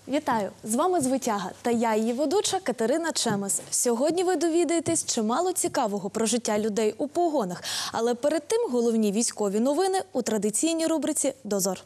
Вітаю! З вами Звитяга та я, її ведуча Катерина Чемес. Сьогодні ви довідаєтесь чимало цікавого про життя людей у погонах. Але перед тим головні військові новини у традиційній рубриці «Дозор».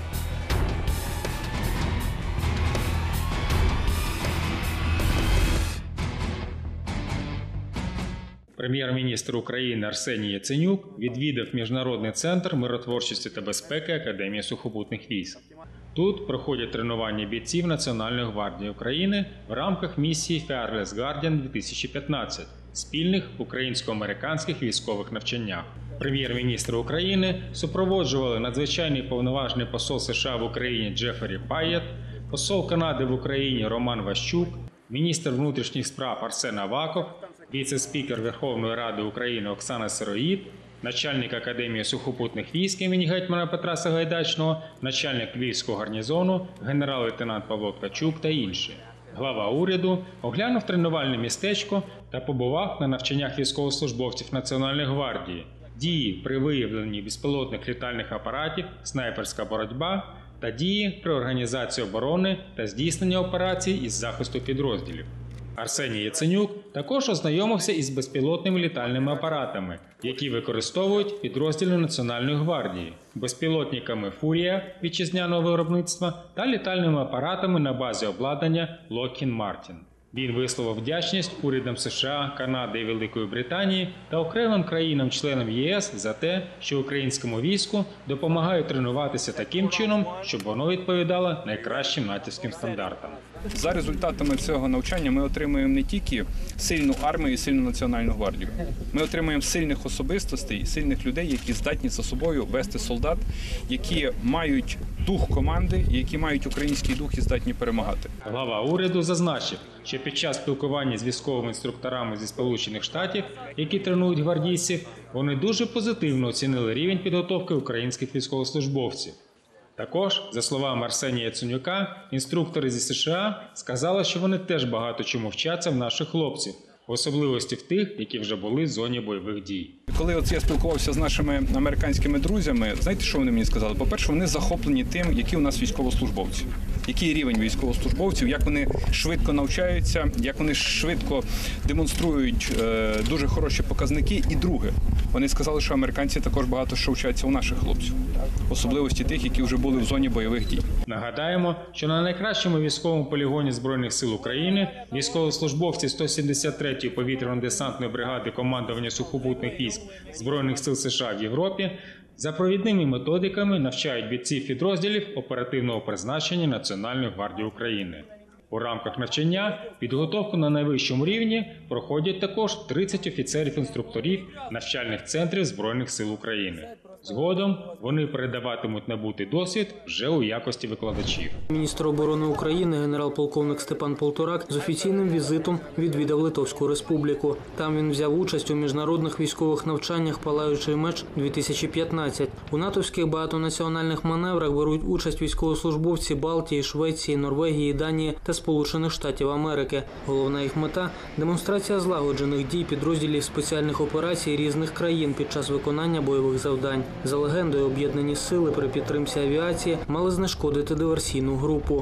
Прем'єр-міністр України Арсеній Яценюк відвідав Міжнародний центр миротворчості та безпеки Академії сухопутних військ. Тут проходять тренування бійців Національної гвардії України в рамках місії Fearless Guardian 2015 – спільних українсько-американських військових навчаннях. Прем'єр-міністра України супроводжували надзвичайний повноважний посол США в Україні Джеффері Пайєт, посол Канади в Україні Роман Ващук, міністр внутрішніх справ Арсен Аваков, віце-спікер Верховної Ради України Оксана Сироїд, начальник Академії сухопутних військ імені гетьмана Петра Сагайдачного, начальник Львівського гарнізону, генерал-лейтенант Павло Ткачук та інші. Глава уряду оглянув тренувальне містечко та побував на навчаннях військовослужбовців Національної гвардії, дії при виявленні безпілотних літальних апаратів, снайперська боротьба та дії при організації оборони та здійсненні операцій із захисту підрозділів. Арсеній Яценюк також ознайомився із безпілотними літальними апаратами, які використовують підрозділи Національної гвардії, безпілотниками «Фурія» вітчизняного виробництва та літальними апаратами на базі обладнання Lockheed Martin. Він висловив вдячність урядам США, Канади і Великої Британії та окремим країнам-членам ЄС за те, що українському війську допомагають тренуватися таким чином, щоб воно відповідало найкращим натівським стандартам. За результатами цього навчання ми отримуємо не тільки сильну армію і сильну Національну гвардію. Ми отримуємо сильних особистостей, сильних людей, які здатні за собою вести солдат, які мають дух команди, які мають український дух і здатні перемагати. Глава уряду зазначив, що під час спілкування з військовими інструкторами зі Сполучених Штатів, які тренують гвардійців, вони дуже позитивно оцінили рівень підготовки українських військовослужбовців. Також, за словами Арсенія Яценюка, інструктори зі США сказали, що вони теж багато чому вчаться в наших хлопців, в особливості в тих, які вже були в зоні бойових дій. Коли я спілкувався з нашими американськими друзями, знаєте, що вони мені сказали? По-перше, вони захоплені тим, які у нас військовослужбовці. Який рівень військовослужбовців, як вони швидко навчаються, як вони швидко демонструють дуже хороші показники. І друге, вони сказали, що американці також багато що вчаться у наших хлопців. Особливості тих, які вже були в зоні бойових дій. Нагадаємо, що на найкращому військовому полігоні Збройних сил України військовослужбовці 173-ї повітряно-десантної бригади командування сухопутних військ Збройних сил США в Європі за провідними методиками навчають бійців підрозділів оперативного призначення Національної гвардії України. У рамках навчання підготовку на найвищому рівні проходять також 30 офіцерів-інструкторів навчальних центрів Збройних сил України. Згодом вони передаватимуть набутий досвід вже у якості викладачів. Міністр оборони України генерал-полковник Степан Полторак з офіційним візитом відвідав Литовську Республіку. Там він взяв участь у міжнародних військових навчаннях «Палаючий меч-2015». У натовських багатонаціональних маневрах беруть участь військовослужбовці Балтії, Швеції, Норвегії, Данії та Сполучених Штатів Америки. Головна їх мета – демонстрація злагоджених дій підрозділів спеціальних операцій різних країн під час виконання бойових завдань. За легендою, об'єднані сили при підтримці авіації мали знешкодити диверсійну групу.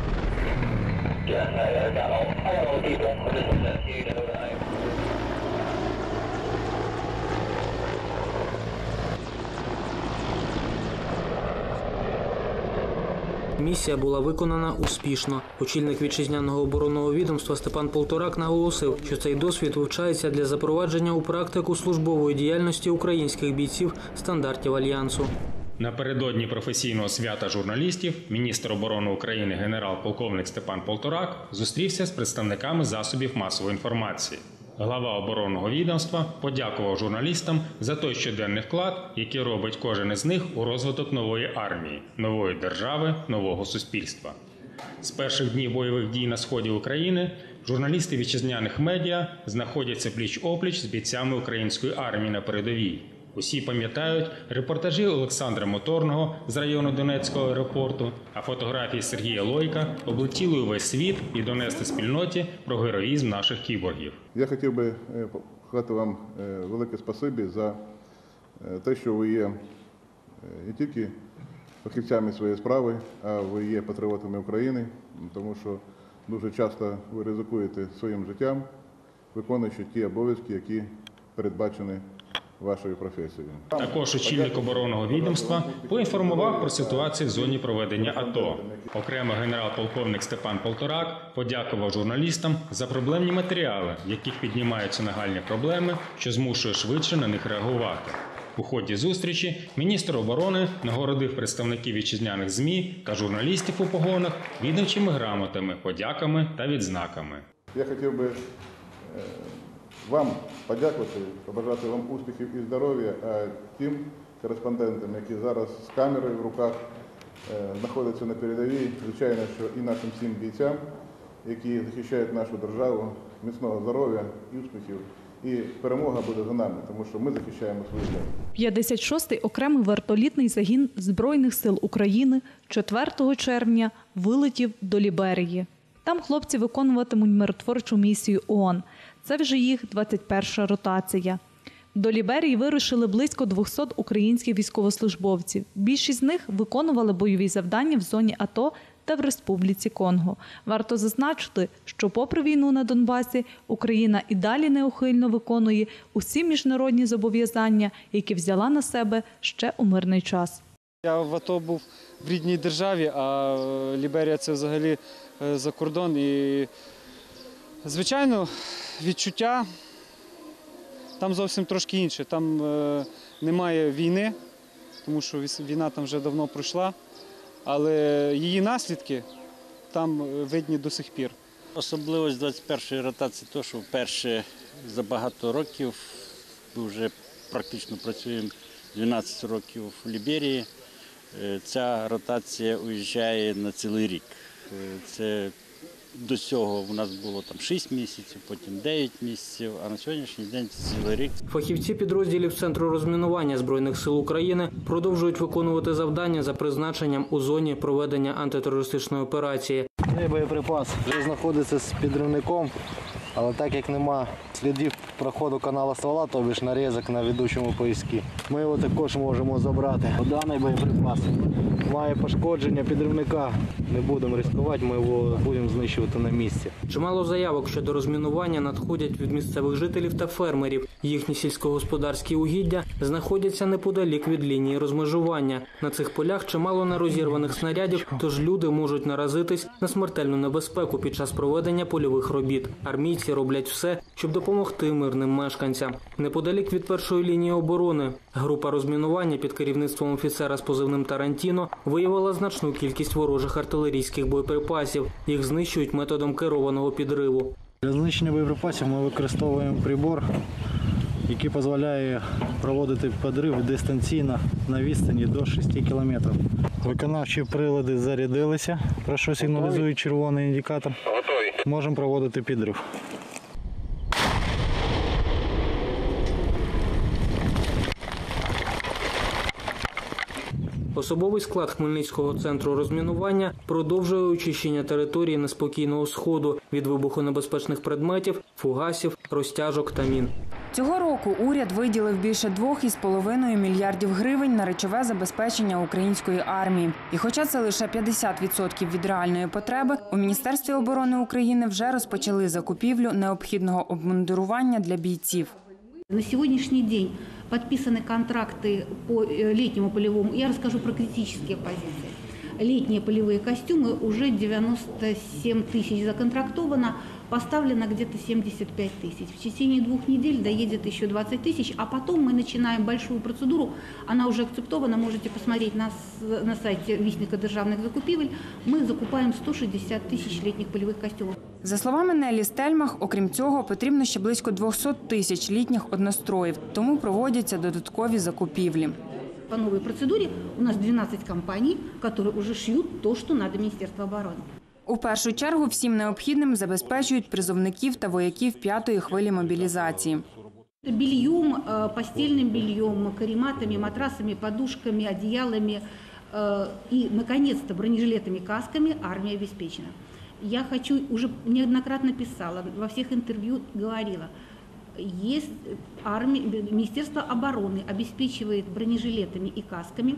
Місія була виконана успішно. Очільник вітчизняного оборонного відомства Степан Полторак наголосив, що цей досвід вивчається для запровадження у практику службової діяльності українських бійців стандартів Альянсу. Напередодні професійного свята журналістів міністр оборони України генерал-полковник Степан Полторак зустрівся з представниками засобів масової інформації. Глава оборонного відомства подякував журналістам за той щоденний вклад, який робить кожен із них у розвиток нової армії, нової держави, нового суспільства. З перших днів бойових дій на сході України журналісти вітчизняних медіа знаходяться пліч-опліч з бійцями української армії на передовій. Усі пам'ятають репортажі Олександра Моторного з району Донецького аеропорту, а фотографії Сергія Лойка облетіли увесь світ і донести спільноті про героїзм наших кіборгів. Я хотів би сказати вам велике спасибі за те, що ви є не тільки фахівцями своєї справи, а ви є патріотами України, тому що дуже часто ви ризикуєте своїм життям, виконуючи ті обов'язки, які передбачені вашою професією. Також очільник оборонного відомства поінформував про ситуацію в зоні проведення АТО. Окремо генерал-полковник Степан Полторак подякував журналістам за проблемні матеріали, в яких піднімаються нагальні проблеми, що змушує швидше на них реагувати. У ході зустрічі міністр оборони нагородив представників вітчизняних ЗМІ та журналістів у погонах відомчими грамотами, подяками та відзнаками. Я хотів би вам подякувати, побажати вам успіхів і здоров'я, а тим кореспондентам, які зараз з камерою в руках знаходяться на передовій, звичайно, що і нашим всім бійцям, які захищають нашу державу, міцного здоров'я і успіхів. І перемога буде за нами, тому що ми захищаємо свою землю. 56-й окремий вертолітний загін Збройних сил України 4 червня вилетів до Ліберії. Там хлопці виконуватимуть миротворчу місію ООН. Це вже їх 21-ша ротація. До Ліберії вирушили близько 200 українських військовослужбовців. Більшість з них виконували бойові завдання в зоні АТО та в Республіці Конго. Варто зазначити, що попри війну на Донбасі, Україна і далі неухильно виконує усі міжнародні зобов'язання, які взяла на себе ще у мирний час. Я в АТО був в рідній державі, а Ліберія – це взагалі за кордон. І, звичайно, відчуття там зовсім трошки інше. Там немає війни, тому що війна там вже давно пройшла, але її наслідки там видні до сих пір. Особливість 21-ї ротації – те, що вперше за багато років, ми вже практично працюємо 12 років в Ліберії, ця ротація уїжджає на цілий рік. Це до цього у нас було там 6 місяців, потім 9 місяців, а на сьогоднішній день це цілий рік. Фахівці підрозділів Центру розмінування Збройних сил України продовжують виконувати завдання за призначенням у зоні проведення антитерористичної операції. Боєприпас вже знаходиться з підривником, але так як нема слідів проходу каналу ствола, тобі ж нарізок на ведучому пояскі, ми його також можемо забрати. Даний боєприпас має пошкодження підривника. Не будемо ризикувати, ми його будемо знищувати на місці. Чимало заявок щодо розмінування надходять від місцевих жителів та фермерів. Їхні сільськогосподарські угіддя знаходяться неподалік від лінії розмежування. На цих полях чимало нерозірваних снарядів, тож люди можуть наразитись на смертельну небезпеку під час проведення польових робіт. Армійці роблять все, щоб допомогти мирним мешканцям. Неподалік від першої лінії оборони група розмінування під керівництвом офіцера з позивним «Тарантіно» виявила значну кількість ворожих артилерійських боєприпасів. Їх знищують методом керованого підриву. Для знищення боєприпасів ми використовуємо прибор, який дозволяє проводити підрив дистанційно на відстані до 6 кілометрів. Виконавчі прилади зарядилися, про що сигналізує червоний індикатор. Готові. Можемо проводити підрив. Особовий склад Хмельницького центру розмінування продовжує очищення території неспокійного Сходу від вибухонебезпечних предметів, фугасів, розтяжок та мін. Цього року уряд виділив більше 2,5 мільярдів гривень на речове забезпечення української армії. І хоча це лише 50% від реальної потреби, у Міністерстві оборони України вже розпочали закупівлю необхідного обмундирування для бійців. На сегодняшний день подписаны контракты по летнему полевому. Я расскажу про критические позиции. Летние полевые костюмы уже 97 тысяч законтрактовано, поставлено где-то 75 тысяч. В течение 2 недель доедет еще 20 тысяч, а потом мы начинаем большую процедуру. Она уже акцептована, можете посмотреть на сайте Вісника державних закупівель. Мы закупаем 160 тысяч летних полевых костюмов. За словами Нелі Стельмах, окрім цього, потрібно ще близько 200 тисяч літніх одностроїв, тому проводяться додаткові закупівлі. По новой процедуре у нас 12 компаний, которые уже шьют то, что надо Министерству обороны. У першу чергу всім необхідним забезпечують призовників та вояків 5-ї хвилі мобілізації. Бельем, постельным бельем, карематами, матрасами, подушками, одеялами и, наконец-то, бронежилетами, касками армия обеспечена. Я хочу, уже неоднократно писала, во всех интервью говорила, Министерство обороны обеспечивает бронежилетами и касками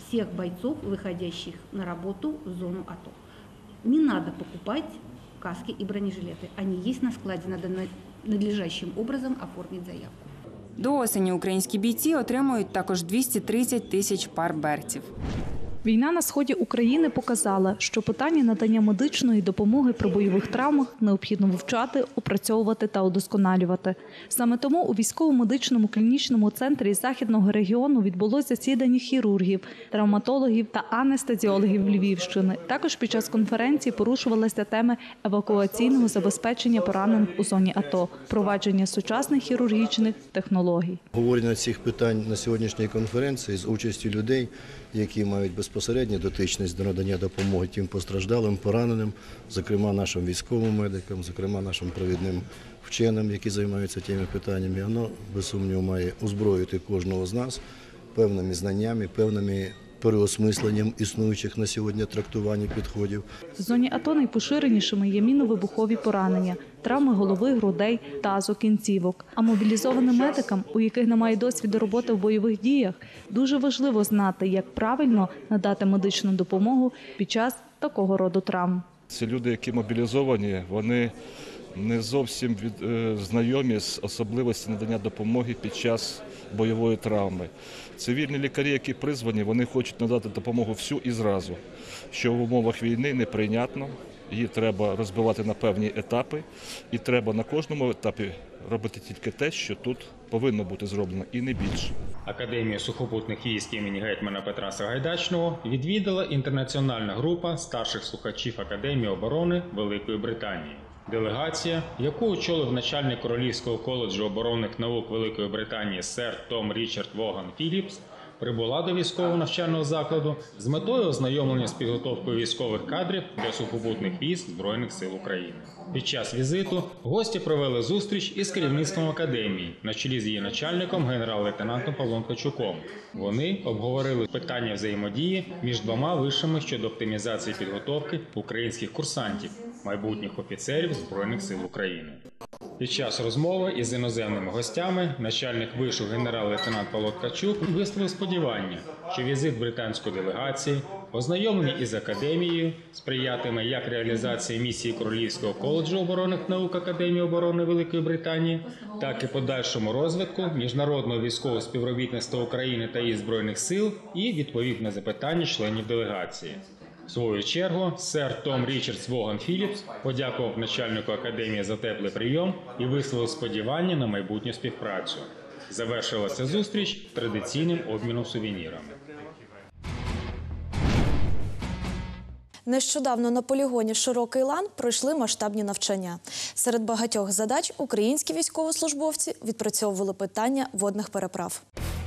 всех бойцов, выходящих на работу в зону АТО. Не надо покупать каски и бронежилеты. Они есть на складе, надо надлежащим образом оформить заявку. До осені українські бійці отримують також 230 тисяч пар берців. Війна на сході України показала, що питання надання медичної допомоги при бойових травмах необхідно вивчати, опрацьовувати та удосконалювати. Саме тому у військово-медичному клінічному центрі Західного регіону відбулося засідання хірургів, травматологів та анестезіологів Львівщини. Також під час конференції порушувалися теми евакуаційного забезпечення поранених у зоні АТО, впровадження сучасних хірургічних технологій. Обговорення цих питань на сьогоднішній конференції з участю людей, які мають безпосередню дотичність до надання допомоги тим постраждалим, пораненим, зокрема нашим військовим медикам, зокрема нашим провідним вченим, які займаються тими питаннями, воно, без сумніву, має озброїти кожного з нас певними знаннями, певними переосмисленням існуючих на сьогодні трактувань і підходів. В зоні АТО найпоширенішими є мінно-вибухові поранення, травми голови, грудей, тазу, кінцівок. А мобілізованим медикам, у яких немає досвіду роботи в бойових діях, дуже важливо знати, як правильно надати медичну допомогу під час такого роду травм. Ці люди, які мобілізовані, вони не зовсім знайомі з особливостями надання допомоги під час бойової травми. Цивільні лікарі, які призвані, вони хочуть надати допомогу всю і зразу, що в умовах війни неприйнятно. Її треба розбивати на певні етапи, і треба на кожному етапі робити тільки те, що тут повинно бути зроблено, і не більше. Академію сухопутних військ імені гетьмана Петра Сагайдачного відвідала інтернаціональна група старших слухачів Академії оборони Великої Британії. Делегація, яку очолив начальник Королівського коледжу оборонних наук Великої Британії сер Том Річард Воган Філіпс, прибула до військового навчального закладу з метою ознайомлення з підготовкою військових кадрів для сухопутних військ Збройних сил України. Під час візиту гості провели зустріч із керівництвом академії на чолі з її начальником генерал-лейтенантом Павлом Ткачуком. Вони обговорили питання взаємодії між двома вишами щодо оптимізації підготовки українських курсантів, майбутніх офіцерів Збройних сил України. Під час розмови із іноземними гостями начальник вишу генерал-лейтенант Павло Ткачук висловив сподівання, що візит британської делегації, ознайомлення із академією, сприятиме як реалізації місії Королівського коледжу оборонних наук Академії оборони Великої Британії, так і подальшому розвитку міжнародного військового співробітництва України та її Збройних сил і відповів на запитання членів делегації. В свою чергу, сер Том Річардс Воган Філіпс подякував начальнику академії за теплий прийом і висловив сподівання на майбутню співпрацю. Завершилася зустріч традиційним обміном сувенірами. Нещодавно на полігоні «Широкий лан» пройшли масштабні навчання. Серед багатьох задач українські військовослужбовці відпрацьовували питання водних переправ.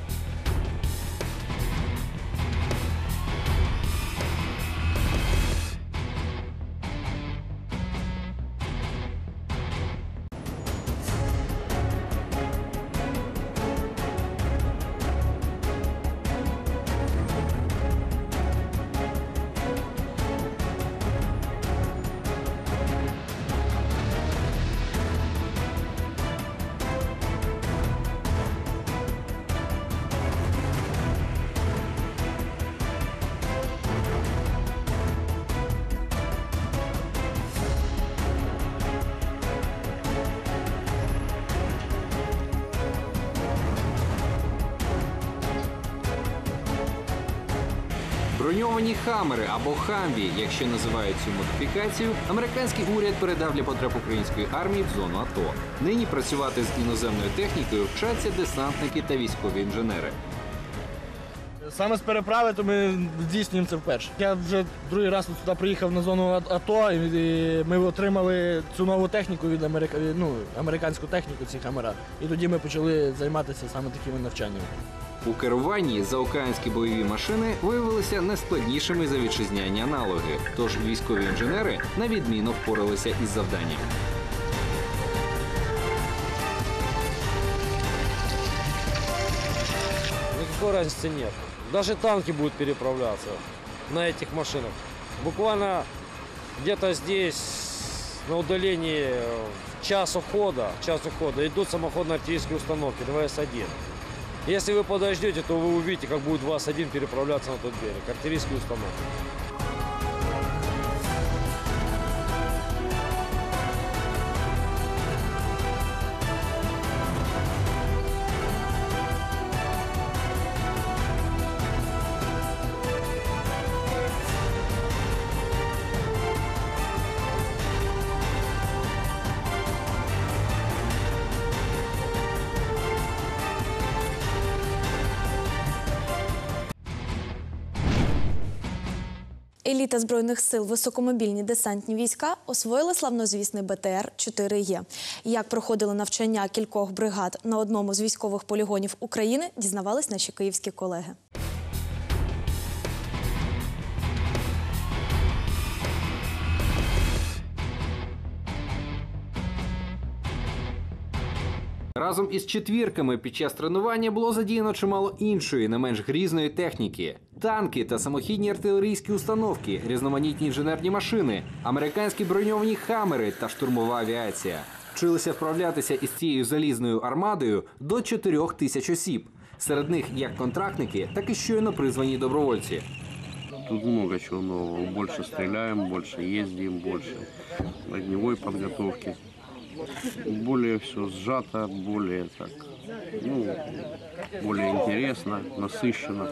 Броньовані «Хаммери» або «Хамві», як ще називають цю модифікацію, американський уряд передав для потреб української армії в зону АТО. Нині працювати з іноземною технікою вчаться десантники та військові інженери. Саме з переправи, то ми здійснюємо це вперше. Я вже другий раз туди приїхав на зону АТО, і ми отримали цю нову техніку від американську техніку, ці «Хаммера». І тоді ми почали займатися саме такими навчаннями. У керуванні заокеанські бойові машини виявилися найскладнішими за вітчизняні аналоги, тож військові інженери на відмінно впоралися із завданням. Никакой разницы нет. Даже танки будут переправляться на этих машинах. Буквально где-то здесь, на удалении час ухода идут самоходные артиллерийские установки ДВС-1. Если вы подождете, то вы увидите, как будет ВАЗ-1 переправляться на тот берег. Артиллерийские установки. Еліта Збройних сил високомобільні десантні війська освоїли славнозвісний БТР-4Е. Як проходили навчання кількох бригад на одному з військових полігонів України, дізнавались наші київські колеги. Разом із четвірками під час тренування було задіяно чимало іншої, не менш грізної техніки. Танки та самохідні артилерійські установки, різноманітні інженерні машини, американські броньовані «Хаммери» та штурмова авіація. Вчилися вправлятися із цією залізною армадою до 4000 осіб. Серед них як контрактники, так і щойно призвані добровольці. Тут много чего нового. Больше стреляем, больше ездим, больше огневой подготовки. Более все сжато, более так, более интересно, насыщенно.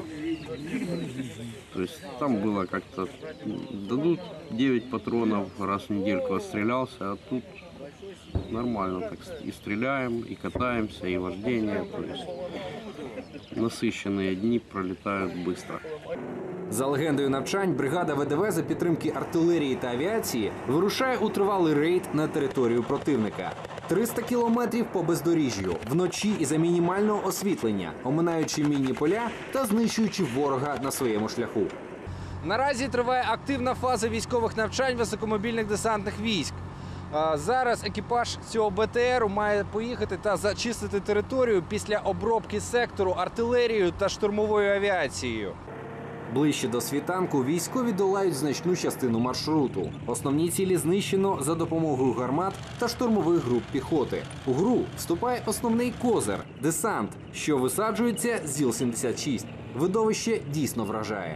То есть там было как-то, дадут 9 патронов, раз в недельку отстрелялся, а тут нормально так и стреляем, и катаемся, и вождение. То есть насыщенные дни пролетают быстро. За легендою навчань, бригада ВДВ за підтримки артилерії та авіації вирушає у тривалий рейд на територію противника. 300 кілометрів по бездоріжжю, вночі і за мінімального освітлення, оминаючи мінні поля та знищуючи ворога на своєму шляху. Наразі триває активна фаза військових навчань високомобільних десантних військ. Зараз екіпаж цього БТРу має поїхати та зачистити територію після обробки сектору артилерією та штурмовою авіацією. Ближче до світанку військові долають значну частину маршруту. Основні цілі знищено за допомогою гармат та штурмових груп піхоти. У гру вступає основний козир – десант, що висаджується з ЗІЛ-76. Видовище дійсно вражає.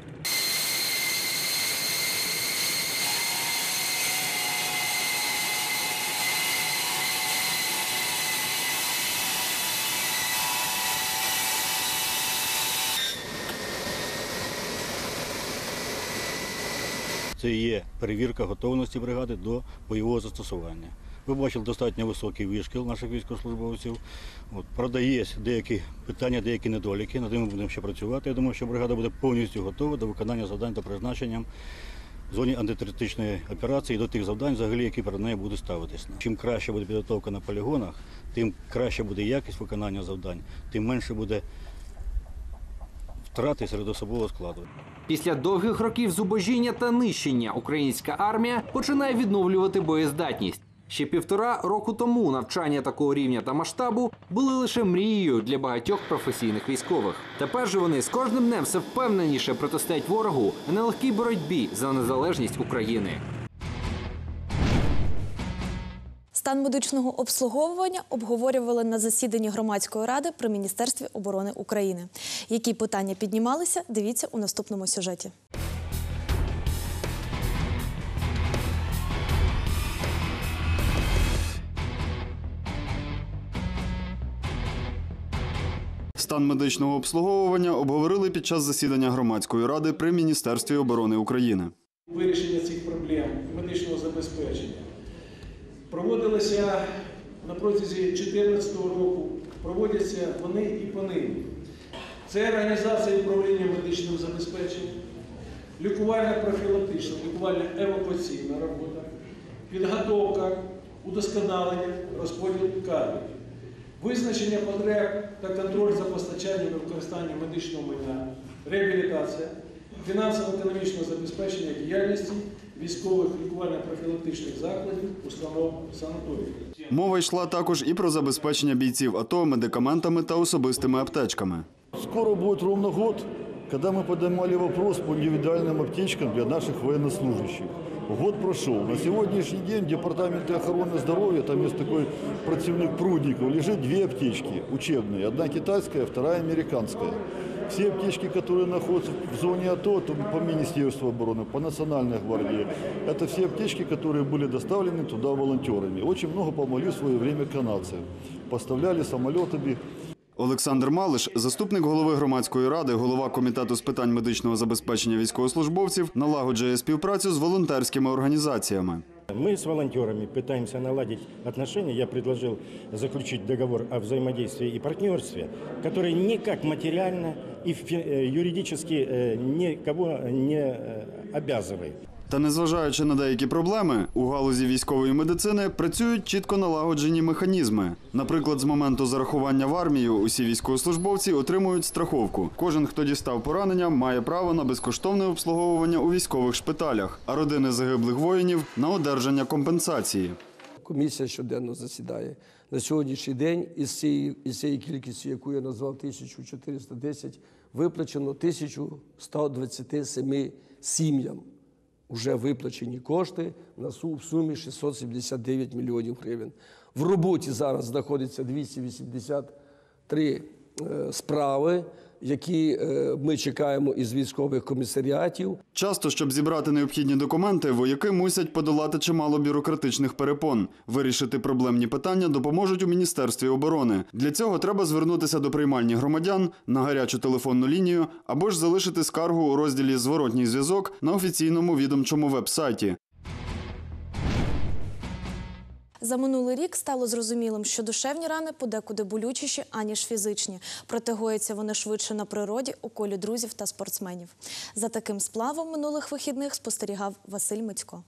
Це є перевірка готовності бригади до бойового застосування. Ви бачили достатньо високий вишкіл наших військовослужбовців. Правда, є деякі питання, деякі недоліки, над ними ми будемо ще працювати. Я думаю, що бригада буде повністю готова до виконання завдань та призначенням в зоні антитерористичної операції до тих завдань, взагалі, які перед нею будуть ставитися. Чим краще буде підготовка на полігонах, тим краще буде якість виконання завдань, тим менше буде втрати серед особового складу. Після довгих років зубожіння та нищення українська армія починає відновлювати боєздатність. Ще 1,5 року тому навчання такого рівня та масштабу були лише мрією для багатьох професійних військових. Тепер же вони з кожним днем все впевненіше протистоять ворогу в нелегкій боротьбі за незалежність України. Стан медичного обслуговування обговорювали на засіданні громадської ради при Міністерстві оборони України. Які питання піднімалися, дивіться у наступному сюжеті. Стан медичного обслуговування обговорили під час засідання громадської ради при Міністерстві оборони України. Вирішення цих проблем медичного забезпечення проводилися на протязі 2014 року, проводяться вони і понині. Це організація управління медичним забезпеченням, лікувально-профілактична, лікувально-евакуаційна робота, підготовка, удосконалення, розподіл кадрів, визначення потреб та контроль за постачанням і використанням медичного майна, реабілітація, фінансово-економічного забезпечення діяльності військових лікувально-профілактичних закладів, установ, санаторіїв. Мова йшла також і про забезпечення бійців АТО медикаментами та особистими аптечками. Скоро будет ровно год, когда мы поднимали вопрос по индивидуальным аптечкам для наших военнослужащих. Год прошел. На сегодняшний день в Департаменте охраны здоровья, там есть такой противник Прудников, лежит 2 аптечки учебные. Одна китайская, вторая американская. Все аптечки, которые находятся в зоне АТО, по Министерству обороны, по Национальной гвардии, это все аптечки, которые были доставлены туда волонтерами. Очень много помогли в свое время канадцы. Поставляли самолетами. Олександр Малиш, заступник голови громадської ради, голова комітету з питань медичного забезпечення військовослужбовців, налагоджує співпрацю з волонтерськими організаціями. Мы с волонтерами пытаемся наладить отношения. Я предложил заключить договор о взаимодействии и партнерстве, который никак материально и юридически никого не обязывает. Та незважаючи на деякі проблеми, у галузі військової медицини працюють чітко налагоджені механізми. Наприклад, з моменту зарахування в армію усі військовослужбовці отримують страховку. Кожен, хто дістав поранення, має право на безкоштовне обслуговування у військових шпиталях, а родини загиблих воїнів – на одержання компенсації. Комісія щоденно засідає. На сьогоднішній день із цієї кількості, яку я назвав 1410, виплачено 1127 сім'ям. Уже виплачені кошти в сумі 679 мільйонів гривень. В роботі зараз знаходиться 283 справи, які ми чекаємо із військових комісаріатів. Часто, щоб зібрати необхідні документи, вояки мусять подолати чимало бюрократичних перепон. Вирішити проблемні питання допоможуть у Міністерстві оборони. Для цього треба звернутися до приймальні громадян на гарячу телефонну лінію або ж залишити скаргу у розділі «Зворотній зв'язок» на офіційному відомчому веб-сайті. За минулий рік стало зрозумілим, що душевні рани подекуди болючіші, аніж фізичні. Проте гояться вони швидше на природі, у колі друзів та спортсменів. За таким сплавом минулих вихідних спостерігав Василь Мицько.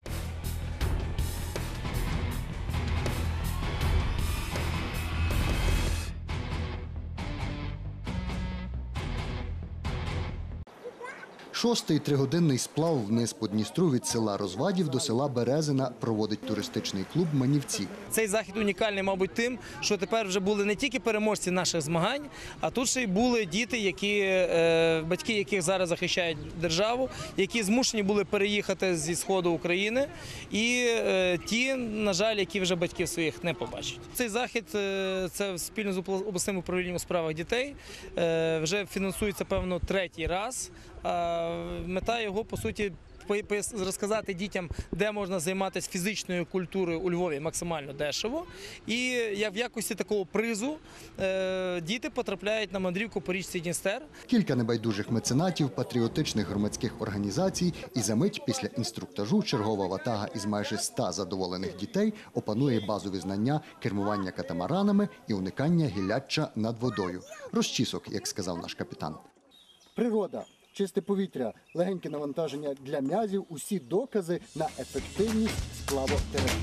Шостий тригодинний сплав вниз по Дністру від села Розвадів до села Березина проводить туристичний клуб «Манівці». Цей захід унікальний, мабуть, тим, що тепер вже були не тільки переможці наших змагань, а тут ще й були діти, батьки яких зараз захищають державу, які змушені були переїхати зі сходу України, і ті, на жаль, які вже батьків своїх не побачать. Цей захід, це спільно з обласним управлінням у справах дітей, вже фінансується, певно, 3-й раз. Мета його, по суті, розказати дітям, де можна займатися фізичною культурою у Львові максимально дешево. І в якості такого призу діти потрапляють на мандрівку по річці Дністер. Кілька небайдужих меценатів, патріотичних громадських організацій, і за мить після інструктажу чергова ватага із майже 100 задоволених дітей опанує базові знання кермування катамаранами і уникання гілляча над водою. Розчісок, як сказав наш капітан. Природа. Чисте повітря, легеньке навантаження для м'язів – усі докази на ефективність сплавотерапії.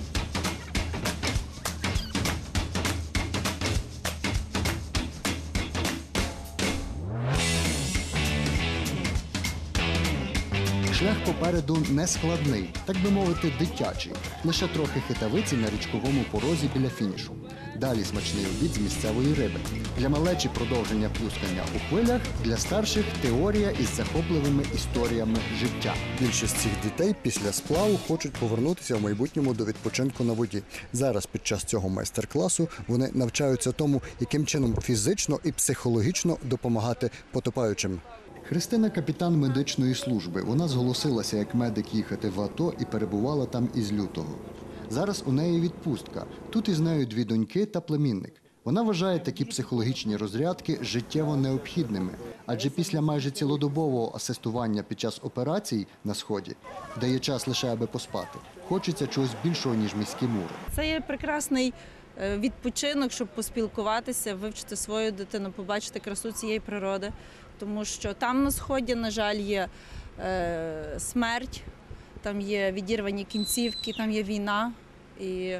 Шлях попереду нескладний, так би мовити, дитячий. Лише трохи хитавиці на річковому порозі біля фінішу. Далі смачний обід з місцевої риби. Для малечі продовження плюскання у хвилях, для старших теорія із захопливими історіями життя. Більшість цих дітей після сплаву хочуть повернутися в майбутньому до відпочинку на воді. Зараз під час цього майстер-класу вони навчаються тому, яким чином фізично і психологічно допомагати потопаючим. Христина – капітан медичної служби. Вона зголосилася як медик їхати в АТО і перебувала там із лютого. Зараз у неї відпустка. Тут із нею 2 доньки та племінник. Вона вважає такі психологічні розрядки життєво необхідними. Адже після майже цілодобового асистування під час операцій на Сході дає час лише аби поспати. Хочеться чогось більшого, ніж міські мури. Це є прекрасний відпочинок, щоб поспілкуватися, вивчити свою дитину, побачити красу цієї природи. Тому що там на Сході, на жаль, є смерть, там є відірвані кінцівки, там є війна. І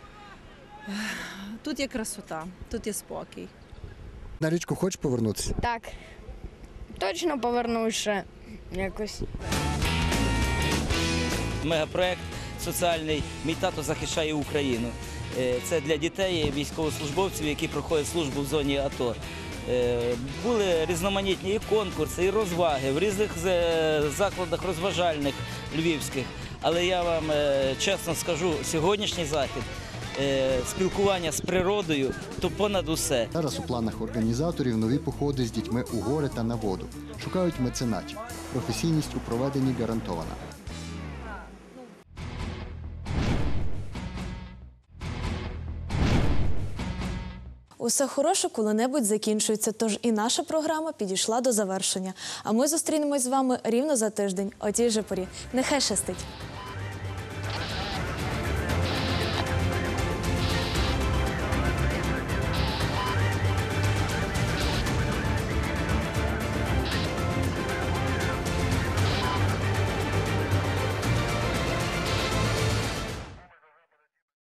тут є красота, тут є спокій. На річку хочеш повернутися? Так, точно повернусь ще якось. Мегапроект соціальний «Мій тато захищає Україну». Це для дітей, військовослужбовців, які проходять службу в зоні АТО. Були різноманітні і конкурси, і розваги в різних закладах розважальних львівських. Але я вам чесно скажу, сьогоднішній захід, спілкування з природою, то понад усе. Зараз у планах організаторів нові походи з дітьми у гори та на воду. Шукають меценатів. Професійність у проведенні гарантована. Усе хороше коли-небудь закінчується, тож і наша програма підійшла до завершення. А ми зустрінемось з вами рівно за тиждень, о тій же порі. Нехай щастить!